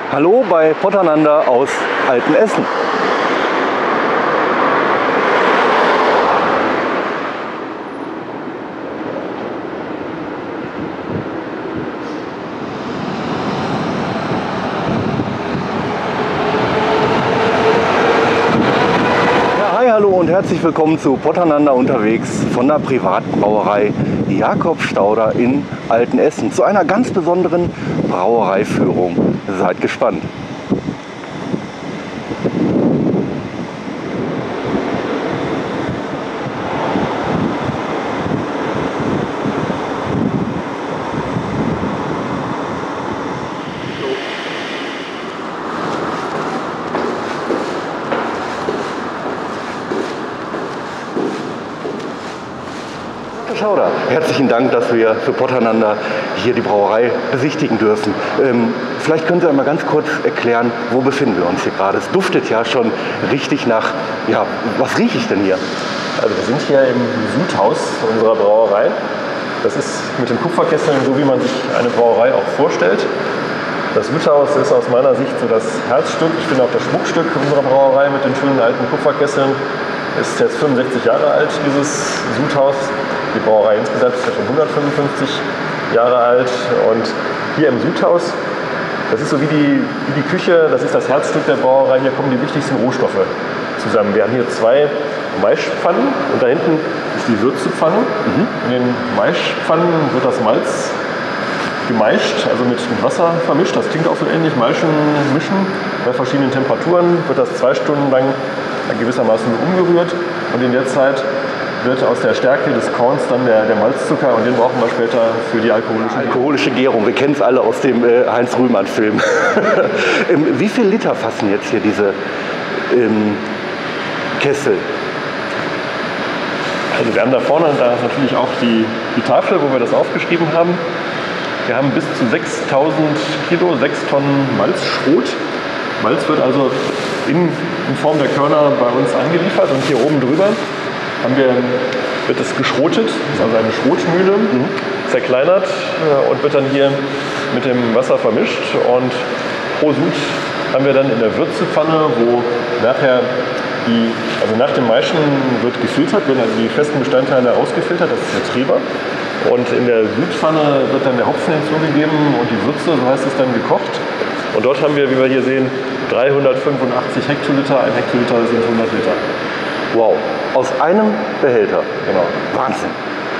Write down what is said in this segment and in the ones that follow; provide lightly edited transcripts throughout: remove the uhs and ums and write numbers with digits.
Hallo bei Potternander aus Altenessen. Hallo und herzlich willkommen zu Potternander unterwegs von der Privatbrauerei Jakob Stauder in Altenessen zu einer ganz besonderen Brauereiführung. Seid gespannt. Schauder, herzlichen Dank, dass wir für Potternander hier die Brauerei besichtigen dürfen. Vielleicht können Sie einmal ganz kurz erklären, wo befinden wir uns hier gerade? Es duftet ja schon richtig nach, ja, was rieche ich denn hier? Also wir sind hier im Sudhaus unserer Brauerei. Das ist mit den Kupferkesseln so, wie man sich eine Brauerei auch vorstellt. Das Sudhaus ist aus meiner Sicht so das Herzstück, ich finde auch das Schmuckstück unserer Brauerei mit den schönen alten Kupferkesseln. Ist jetzt 65 Jahre alt, dieses Sudhaus. Die Brauerei insgesamt ist ja schon 155 Jahre alt und hier im Sudhaus, das ist so wie die Küche, das ist das Herzstück der Brauerei, hier kommen die wichtigsten Rohstoffe zusammen. Wir haben hier zwei Maischpfannen und da hinten ist die Würzepfanne. In den Maischpfannen wird das Malz gemeischt, also mit Wasser vermischt, das klingt auch so ähnlich, mischen bei verschiedenen Temperaturen, wird das 2 Stunden lang gewissermaßen umgerührt und in der Zeit wird aus der Stärke des Korns dann der Malzzucker und den brauchen wir später für die alkoholische Gärung. Wir kennen es alle aus dem Heinz-Rühmann-Film. Wie viel Liter fassen jetzt hier diese Kessel? Also wir haben da vorne natürlich auch die Tafel, wo wir das aufgeschrieben haben. Wir haben bis zu 6000 Kilo, 6 Tonnen Malzschrot. Malz wird also in Form der Körner bei uns angeliefert und hier oben drüber wird es geschrotet, das ist also eine Schrotmühle, zerkleinert und wird dann hier mit dem Wasser vermischt. Und pro Sud haben wir dann in der Würzepfanne, wo nachher also nach dem Maischen wird gefiltert, werden also die festen Bestandteile ausgefiltert, das ist der Treber. Und in der Sudpfanne wird dann der Hopfen hinzugegeben und die Würze, so heißt es dann, gekocht. Und dort haben wir, wie wir hier sehen, 385 Hektoliter, ein Hektoliter sind 100 Liter. Wow, aus einem Behälter. Genau. Wahnsinn.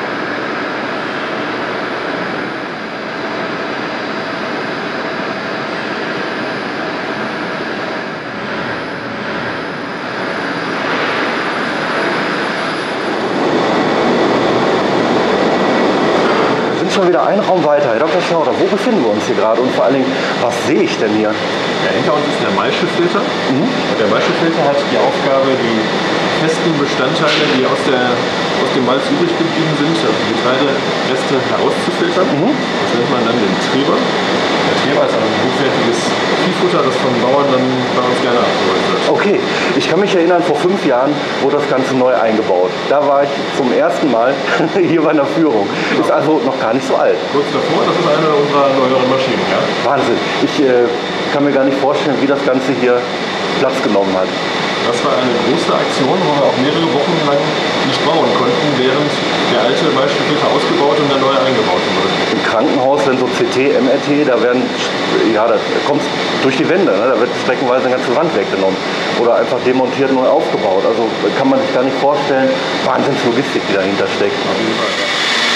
Wir sind schon wieder einen Raum weiter. Herr Dr. Stauder, wo befinden wir uns hier gerade und vor allen Dingen, was sehe ich denn hier? Ja, hinter uns ist der Maischefilter. Und der Maischefilter hat die Aufgabe, die festen Bestandteile, die aus dem Malz übrig geblieben sind, also Getreidereste herauszufiltern. Das nennt man dann den Treber. Der Treber ist ein hochwertiges Viehfutter, das von Bauern dann bei uns gerne abgeholt wird. Okay, ich kann mich erinnern, vor 5 Jahren wurde das Ganze neu eingebaut. Da war ich zum ersten Mal hier bei einer Führung. Genau. Ist also noch gar nicht so alt. Kurz davor, das ist eine unserer neueren Maschinen. Ja? Wahnsinn. Ich kann mir gar nicht vorstellen, wie das Ganze hier Platz genommen hat. Das war eine große Aktion, wo wir auch mehrere Wochen lang nicht bauen konnten, während der alte Maischefilter ausgebaut und der neue eingebaut wurde. Im Krankenhaus, wenn so CT, MRT, da kommt durch die Wände, ne? Da wird streckenweise eine ganze Wand weggenommen oder einfach demontiert und neu aufgebaut. Also kann man sich gar nicht vorstellen, Wahnsinnslogistik, die dahinter steckt. Auf jeden Fall, ja.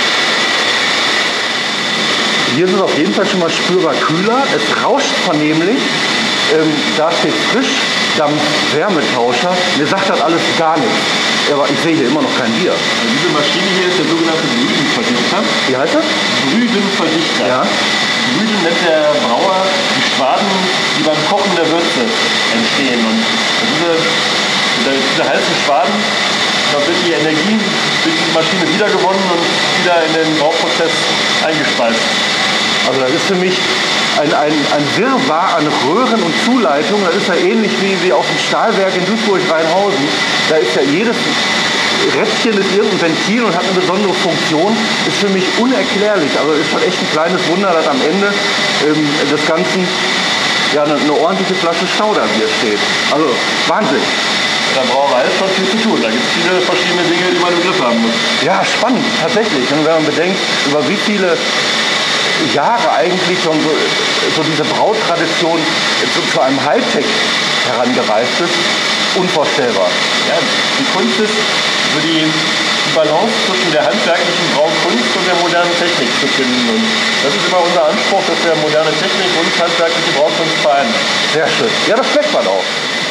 Hier ist es auf jeden Fall schon mal spürbar kühler. Es rauscht vernehmlich. Da steht Frischdampf-Wärmetauscher. Mir sagt das alles gar nichts. Aber ich sehe hier immer noch kein Bier. Also diese Maschine hier ist der sogenannte Brüdenverdichter. Wie heißt das? Brüdenverdichter. Ja. Brüden nennt der Brauer die Schwaden, die beim Kochen der Würze entstehen. Und diese heißen Schwaden, da wird die Energie durch die Maschine wiedergewonnen und wieder in den Brauprozess eingespeist. Also das ist für mich ein Wirrwarr an Röhren und Zuleitungen. Das ist ja ähnlich wie auf dem Stahlwerk in Duisburg-Rheinhausen. Da ist ja jedes Rädchen ist irgendein Ventil und hat eine besondere Funktion. Ist für mich unerklärlich. Also ist schon echt ein kleines Wunder, dass am Ende des Ganzen ja eine ordentliche Flasche Stauderbier steht. Also Wahnsinn. In der Brauerei ist schon viel zu tun. Da gibt es viele verschiedene Dinge, die man im Griff haben muss. Ja, spannend, tatsächlich. Und wenn man bedenkt, über wie viele Jahre eigentlich schon so diese Brautradition zu einem Hightech herangereift ist, unvorstellbar. Ja, die Kunst ist, so die Balance zwischen der handwerklichen Braukunst und der modernen Technik zu finden. Und das ist immer unser Anspruch, dass wir moderne Technik und handwerkliche Braukunst vereinen. Sehr schön. Ja, das schmeckt man auch.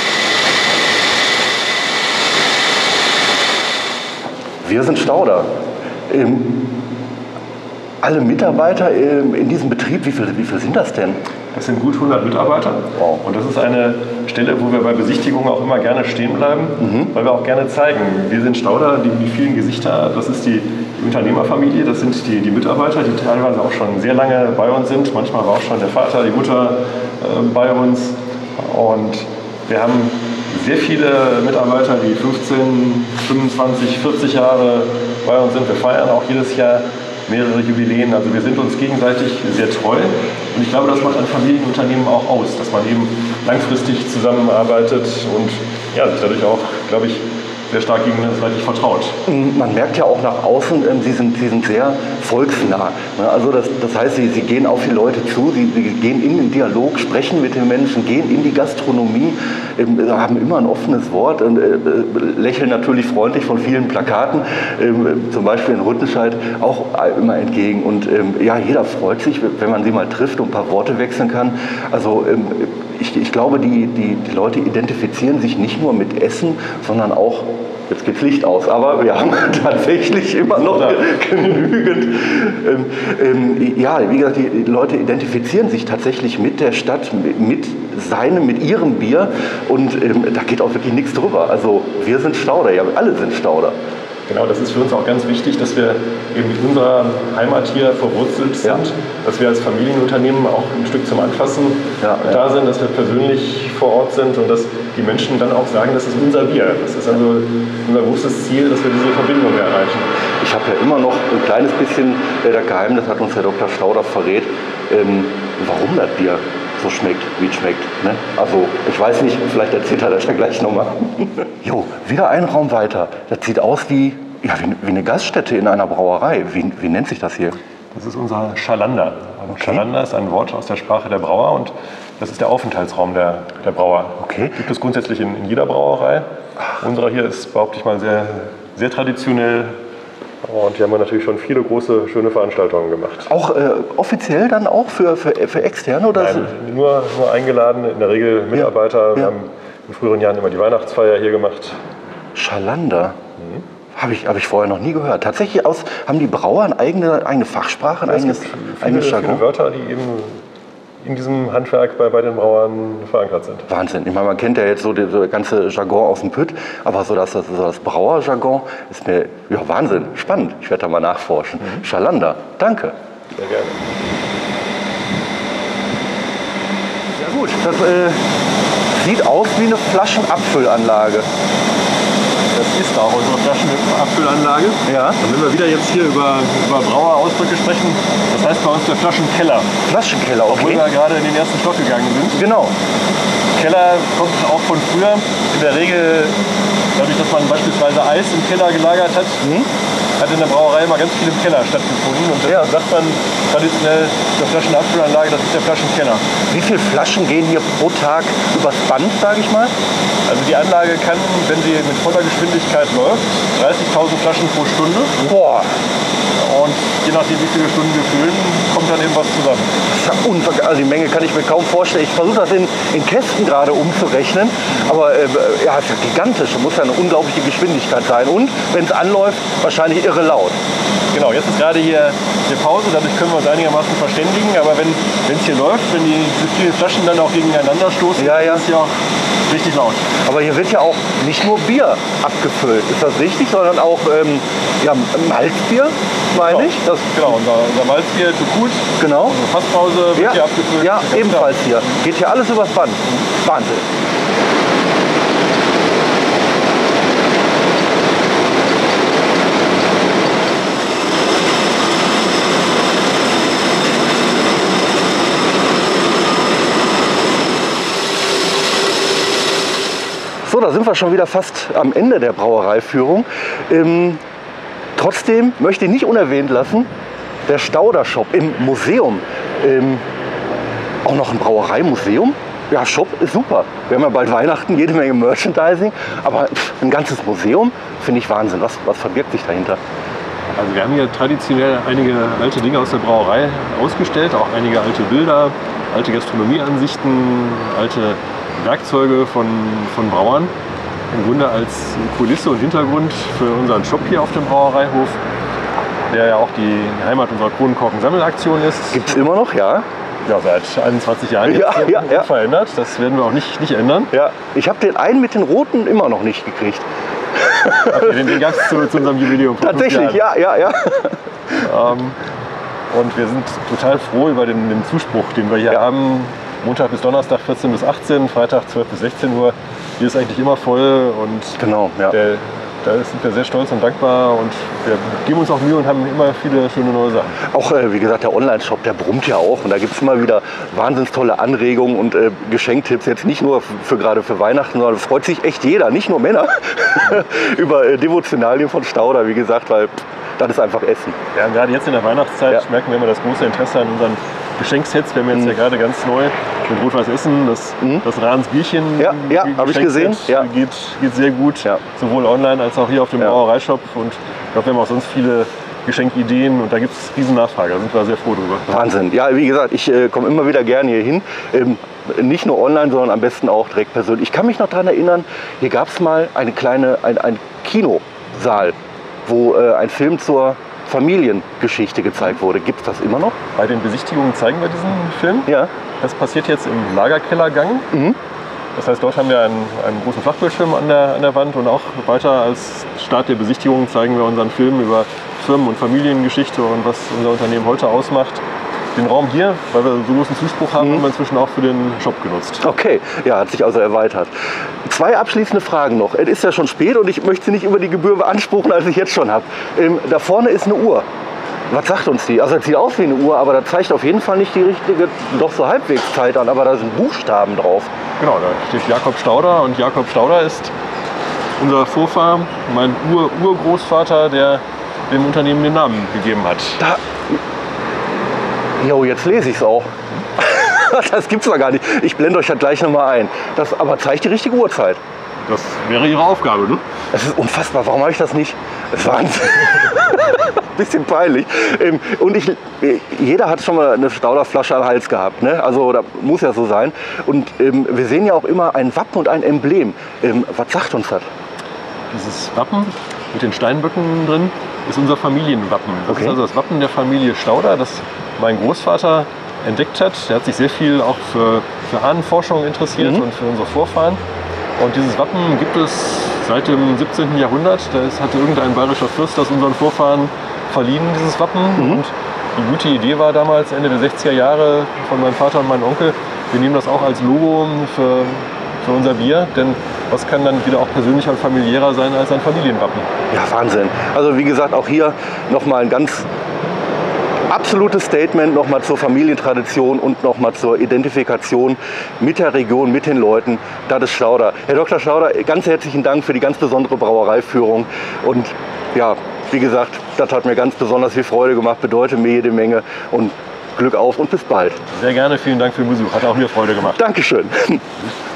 Wir sind Stauder. Alle Mitarbeiter in diesem Betrieb, wie viel sind das denn? Das sind gut 100 Mitarbeiter. Wow. Und das ist eine Stelle, wo wir bei Besichtigungen auch immer gerne stehen bleiben, weil wir auch gerne zeigen, wir sind Stauder, die vielen Gesichter, das ist die Unternehmerfamilie, das sind die Mitarbeiter, die teilweise auch schon sehr lange bei uns sind. Manchmal war auch schon der Vater, die Mutter bei uns. Und wir haben sehr viele Mitarbeiter, die 15, 25, 40 Jahre bei uns sind. Wir feiern auch jedes Jahr mehrere Jubiläen. Also wir sind uns gegenseitig sehr treu. Und ich glaube, das macht ein Familienunternehmen auch aus, dass man eben langfristig zusammenarbeitet und ja, sich dadurch auch, glaube ich, sehr stark gegenseitig vertraut. Man merkt ja auch nach außen, Sie sind sehr volksnah. Also das heißt, Sie gehen auf die Leute zu, Sie gehen in den Dialog, sprechen mit den Menschen, gehen in die Gastronomie, haben immer ein offenes Wort und lächeln natürlich freundlich von vielen Plakaten, zum Beispiel in Rüttenscheid, auch immer entgegen. Und ja, jeder freut sich, wenn man sie mal trifft und ein paar Worte wechseln kann. Also ich glaube, die Leute identifizieren sich nicht nur mit Essen, sondern auch, jetzt geht das Licht aus, aber wir haben tatsächlich immer noch genügend. Ja, wie gesagt, die Leute identifizieren sich tatsächlich mit der Stadt, mit ihrem Bier und da geht auch wirklich nichts drüber. Also wir sind Stauder, ja, alle sind Stauder. Genau, das ist für uns auch ganz wichtig, dass wir eben mit unserer Heimat hier verwurzelt sind, dass wir als Familienunternehmen auch ein Stück zum Anfassen da sind, dass wir persönlich vor Ort sind und dass die Menschen dann auch sagen, das ist unser Bier. Das ist also unser großes Ziel, dass wir diese Verbindung erreichen. Ich habe ja immer noch ein kleines bisschen das Geheimnis, hat uns Herr Dr. Stauder verrät, warum das Bier so schmeckt, wie es schmeckt. Ne? Also ich weiß nicht, vielleicht erzählt er das ja gleich nochmal. Jo, wieder einen Raum weiter. Das sieht aus wie eine Gaststätte in einer Brauerei. Wie nennt sich das hier? Das ist unser Schalander. Okay. Schalander ist ein Wort aus der Sprache der Brauer und das ist der Aufenthaltsraum der Brauer. Okay. Gibt es grundsätzlich in jeder Brauerei. Unsere hier ist, behaupte ich mal, sehr, sehr traditionell. Und hier haben wir natürlich schon viele große, schöne Veranstaltungen gemacht. Auch offiziell dann auch für Externe? Oder? Nein, nur eingeladen, in der Regel Mitarbeiter. Ja. Wir haben in früheren Jahren immer die Weihnachtsfeier hier gemacht. Schalander? Habe ich vorher noch nie gehört. Tatsächlich haben die Brauer eine eigene Fachsprache, ein eigenes Jargon? Viele Wörter, die eben in diesem Handwerk bei den Brauern verankert sind. Wahnsinn. Ich meine, man kennt ja jetzt so das ganze Jargon aus dem Pütt, aber so das Brauerjargon ist mir Wahnsinn, spannend. Ich werde da mal nachforschen. Schalander, danke. Sehr gerne. Ja gut, das sieht aus wie eine Flaschenabfüllanlage. Das ist auch unsere Flaschenabfüllanlage. Ja. Und wenn wir wieder jetzt hier über Brauerausdrücke sprechen, das heißt bei uns der Flaschenkeller. Flaschenkeller, okay. Obwohl wir gerade in den ersten Stock gegangen sind. Genau. Keller kommt auch von früher. In der Regel, dadurch, dass man beispielsweise Eis im Keller gelagert hat, hat in der Brauerei immer ganz viel im Keller stattgefunden. Und deswegen sagt man traditionell der Flaschenabfüllanlage, das ist der Flaschenkeller. Wie viele Flaschen gehen hier pro Tag übers Band, sage ich mal? Also die Anlage kann, wenn sie mit voller Geschwindigkeit läuft, 30.000 Flaschen pro Stunde. Boah! Und je nachdem, wie viele Stunden wir füllen, kommt dann eben was zusammen. Das ist ja also die Menge kann ich mir kaum vorstellen. Ich versuche das in Kästen gerade umzurechnen. Aber ja, es ist ja gigantisch. Das muss ja eine unglaubliche Geschwindigkeit sein. Und wenn es anläuft, wahrscheinlich irre laut. Genau, jetzt ist gerade hier eine Pause. Dadurch können wir uns einigermaßen verständigen. Aber wenn es hier läuft, wenn die vielen Flaschen dann auch gegeneinander stoßen, ist es ja auch richtig laut. Aber hier wird ja auch nicht nur Bier abgefüllt. Ist das richtig? Sondern auch Malzbier, meine ich. Genau, unser Malzbier, Tukut. Genau. Unsere Fassbrause wird hier abgefüllt. Ja, ebenfalls hier. Geht hier alles übers Band. Wahnsinn. So, da sind wir schon wieder fast am Ende der Brauereiführung. Trotzdem möchte ich nicht unerwähnt lassen, der Stauder-Shop im Museum. Auch noch ein Brauereimuseum. Ja, Shop ist super. Wir haben ja bald Weihnachten, jede Menge Merchandising. Aber ein ganzes Museum finde ich Wahnsinn. Was verbirgt sich dahinter? Also wir haben hier traditionell einige alte Dinge aus der Brauerei ausgestellt, auch einige alte Bilder, alte Gastronomieansichten, alte Werkzeuge von Brauern. Im Grunde als Kulisse und Hintergrund für unseren Shop hier auf dem Brauereihof, der ja auch die Heimat unserer Kronenkorken-Sammelaktion ist. Gibt es immer noch, ja? Ja, seit 21 Jahren jetzt verändert. Das werden wir auch nicht ändern. Ja, ich habe den einen mit den roten immer noch nicht gekriegt. Okay, den gab es zu unserem Jubiläum. Tatsächlich, ja. Und wir sind total froh über den Zuspruch, den wir hier haben. Montag bis Donnerstag 14 bis 18, Freitag 12 bis 16 Uhr. Hier ist eigentlich immer voll und genau, ja. Da sind wir sehr stolz und dankbar und wir geben uns auch Mühe und haben immer viele schöne neue Sachen. Auch, wie gesagt, der Online-Shop, der brummt ja auch und da gibt es immer wieder wahnsinnig tolle Anregungen und Geschenktipps. Jetzt nicht nur gerade für Weihnachten, sondern freut sich echt jeder, nicht nur Männer, über Devotionalien von Stauder, wie gesagt, weil das ist einfach Essen. Ja, gerade jetzt in der Weihnachtszeit merken wir immer das große Interesse an unseren Geschenksets. Wir haben jetzt ja gerade ganz neu mit Rot-Weiß Essen das Rahns Bierchen. Ja, habe ich gesehen. Ja. Geht sehr gut, sowohl online als auch hier auf dem Brauereishop. Und ich glaube, wir haben auch sonst viele Geschenkideen und da gibt es riesen Nachfrage. Da sind wir sehr froh drüber. Wahnsinn. Ja, wie gesagt, ich komme immer wieder gerne hier hin. Nicht nur online, sondern am besten auch direkt persönlich. Ich kann mich noch daran erinnern, hier gab es mal ein Kinosaal, wo ein Film zur Familiengeschichte gezeigt wurde. Gibt es das immer noch? Bei den Besichtigungen zeigen wir diesen Film. Ja. Das passiert jetzt im Lagerkellergang. Mhm. Das heißt, dort haben wir einen großen Flachbildschirm an der Wand und auch weiter als Start der Besichtigung zeigen wir unseren Film über Firmen- und Familiengeschichte und was unser Unternehmen heute ausmacht. Den Raum hier, weil wir so großen Zuspruch haben, haben wir inzwischen auch für den Shop genutzt. Okay, ja, hat sich also erweitert. 2 abschließende Fragen noch. Es ist ja schon spät und ich möchte sie nicht über die Gebühr beanspruchen, als ich jetzt schon habe. Da vorne ist eine Uhr. Was sagt uns die? Also es sieht aus wie eine Uhr, aber das zeigt auf jeden Fall nicht die richtige, doch so halbwegs Zeit an, aber da sind Buchstaben drauf. Genau, da steht Jakob Stauder und Jakob Stauder ist unser Vorfahr, mein Urgroßvater, der dem Unternehmen den Namen gegeben hat. Jo, jetzt lese ich es auch. Das gibt's doch gar nicht. Ich blende euch das gleich nochmal ein. Das aber zeigt die richtige Uhrzeit. Das wäre Ihre Aufgabe, ne? Das ist unfassbar. Warum habe ich das nicht? Das ist Wahnsinn. Bisschen peinlich. Und jeder hat schon mal eine Stauderflasche am Hals gehabt. Ne? Also das muss ja so sein. Und wir sehen ja auch immer ein Wappen und ein Emblem. Was sagt uns das? Dieses Wappen mit den Steinböcken drin ist unser Familienwappen. Das ist also das Wappen der Familie Stauder, das mein Großvater entdeckt hat. Der hat sich sehr viel auch für Ahnenforschung interessiert und für unsere Vorfahren. Und dieses Wappen gibt es seit dem 17. Jahrhundert. Das hatte irgendein bayerischer Fürst das unseren Vorfahren verliehen, dieses Wappen. Und die gute Idee war damals, Ende der 60er Jahre, von meinem Vater und meinem Onkel, wir nehmen das auch als Logo für unser Bier. Denn was kann dann wieder auch persönlicher und familiärer sein als ein Familienwappen? Ja, Wahnsinn. Also wie gesagt, auch hier nochmal ein ganz absolutes Statement nochmal zur Familientradition und nochmal zur Identifikation mit der Region, mit den Leuten. Das ist Stauder. Herr Dr. Stauder, ganz herzlichen Dank für die ganz besondere Brauereiführung. Und ja, wie gesagt, das hat mir ganz besonders viel Freude gemacht, bedeutet mir jede Menge. Und Glück auf und bis bald. Sehr gerne, vielen Dank für den Besuch. Hat auch mir Freude gemacht. Dankeschön.